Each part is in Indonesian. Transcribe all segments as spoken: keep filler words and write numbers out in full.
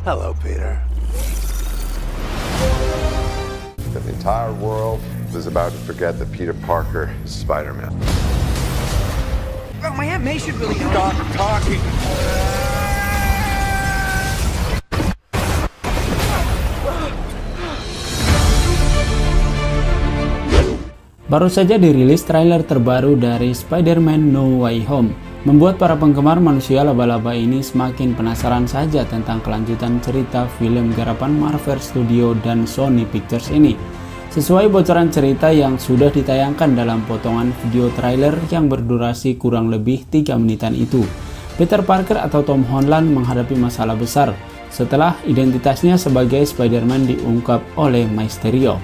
Hello, Peter. The entire world was about to forget that Peter Parker is Spider-Man. Oh, my Aunt May should really know. Stop talking! Baru saja dirilis trailer terbaru dari Spider-Man No Way Home, membuat para penggemar manusia laba-laba ini semakin penasaran saja tentang kelanjutan cerita film garapan Marvel Studio dan Sony Pictures ini. Sesuai bocoran cerita yang sudah ditayangkan dalam potongan video trailer yang berdurasi kurang lebih tiga menitan itu, Peter Parker atau Tom Holland menghadapi masalah besar setelah identitasnya sebagai Spider-Man diungkap oleh Mysterio.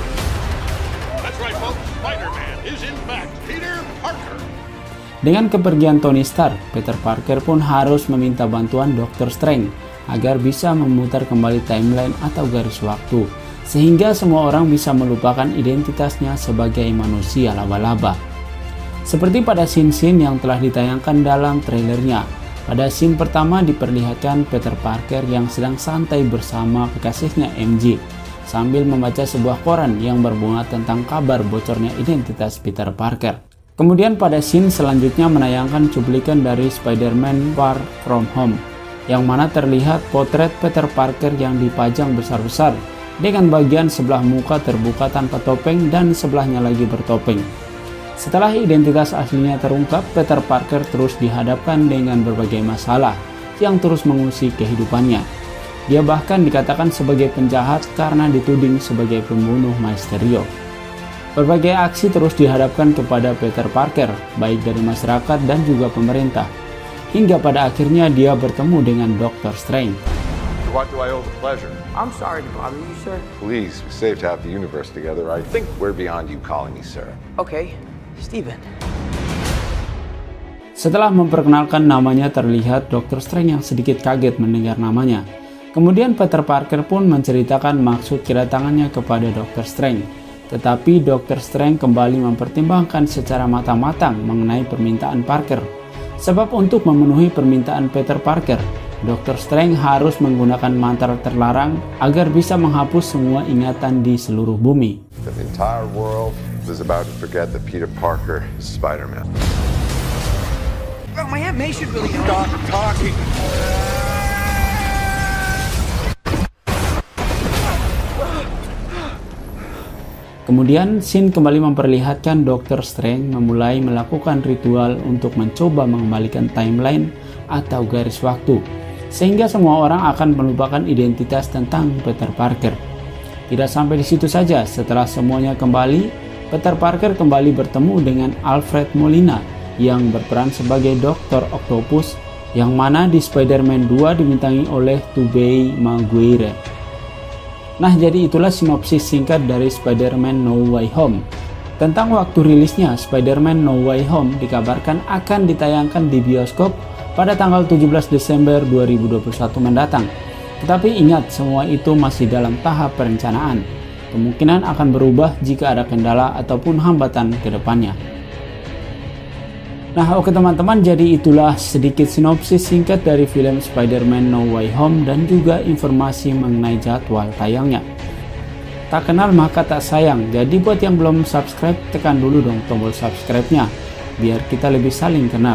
Dengan kepergian Tony Stark, Peter Parker pun harus meminta bantuan Doctor Strange agar bisa memutar kembali timeline atau garis waktu, sehingga semua orang bisa melupakan identitasnya sebagai manusia laba-laba. Seperti pada scene-scene yang telah ditayangkan dalam trailernya, pada scene pertama diperlihatkan Peter Parker yang sedang santai bersama kekasihnya M J, sambil membaca sebuah koran yang berbunga tentang kabar bocornya identitas Peter Parker. Kemudian pada scene selanjutnya menayangkan cuplikan dari Spider-Man Far From Home, yang mana terlihat potret Peter Parker yang dipajang besar-besar, dengan bagian sebelah muka terbuka tanpa topeng dan sebelahnya lagi bertopeng. Setelah identitas aslinya terungkap, Peter Parker terus dihadapkan dengan berbagai masalah yang terus mengusik kehidupannya. Dia bahkan dikatakan sebagai penjahat karena dituding sebagai pembunuh Mysterio. Berbagai aksi terus dihadapkan kepada Peter Parker, baik dari masyarakat dan juga pemerintah, hingga pada akhirnya dia bertemu dengan Doctor Strange. To what do I owe the pleasure? I'm sorry to bother you, sir. Please, we saved half the universe together. I think we're beyond you calling me sir. Okay, Steven. Setelah memperkenalkan namanya, terlihat Doctor Strange yang sedikit kaget mendengar namanya. Kemudian Peter Parker pun menceritakan maksud kedatangannya kepada Doctor Strange. Tetapi Doctor Strange kembali mempertimbangkan secara matang-matang mengenai permintaan Parker. Sebab untuk memenuhi permintaan Peter Parker, Doctor Strange harus menggunakan mantra terlarang agar bisa menghapus semua ingatan di seluruh bumi. The entire world was about to forget that Peter Parker is Spider-Man. Oh, my Aunt May should really know. Stop talking! Kemudian scene kembali memperlihatkan Doctor Strange memulai melakukan ritual untuk mencoba mengembalikan timeline atau garis waktu, sehingga semua orang akan melupakan identitas tentang Peter Parker. Tidak sampai di situ saja, setelah semuanya kembali, Peter Parker kembali bertemu dengan Alfred Molina yang berperan sebagai Doktor Octopus, yang mana di Spider-Man dua dibintangi oleh Tobey Maguire. Nah, jadi itulah sinopsis singkat dari Spider-Man No Way Home. Tentang waktu rilisnya, Spider-Man No Way Home dikabarkan akan ditayangkan di bioskop pada tanggal tujuh belas Desember dua ribu dua puluh satu mendatang. Tetapi ingat, semua itu masih dalam tahap perencanaan. Kemungkinan akan berubah jika ada kendala ataupun hambatan ke depannya. Nah, oke teman-teman, jadi itulah sedikit sinopsis singkat dari film Spider-Man No Way Home dan juga informasi mengenai jadwal tayangnya. Tak kenal maka tak sayang, jadi buat yang belum subscribe, tekan dulu dong tombol subscribe-nya, biar kita lebih saling kenal.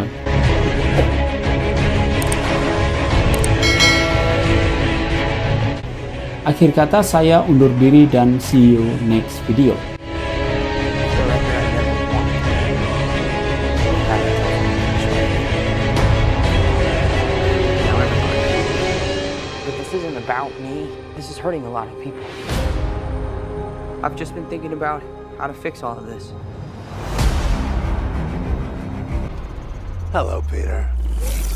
Akhir kata, saya undur diri dan see you next video. About me, this is hurting a lot of people. I've just been thinking about how to fix all of this. Hello, Peter.